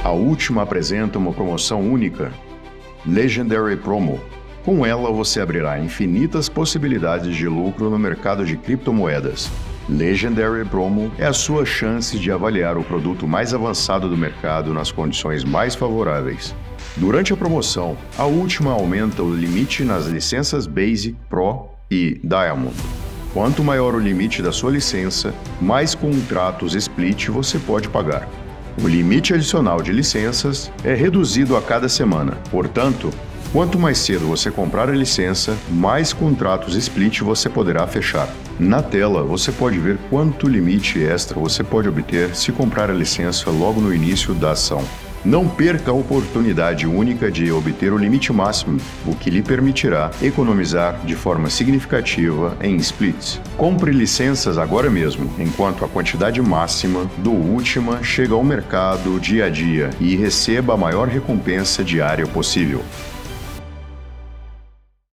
A Ultima apresenta uma promoção única, Legendary Promo. Com ela você abrirá infinitas possibilidades de lucro no mercado de criptomoedas. Legendary Promo é a sua chance de avaliar o produto mais avançado do mercado nas condições mais favoráveis. Durante a promoção, a Ultima aumenta o limite nas licenças Basic, Pro e Diamond. Quanto maior o limite da sua licença, mais contratos Split você pode pagar. O limite adicional de licenças é reduzido a cada semana. Portanto, quanto mais cedo você comprar a licença, mais contratos Split você poderá fechar. Na tela, você pode ver quanto limite extra você pode obter se comprar a licença logo no início da ação. Não perca a oportunidade única de obter o limite máximo, o que lhe permitirá economizar de forma significativa em splits. Compre licenças agora mesmo, enquanto a quantidade máxima do Ultima chega ao mercado dia a dia e receba a maior recompensa diária possível.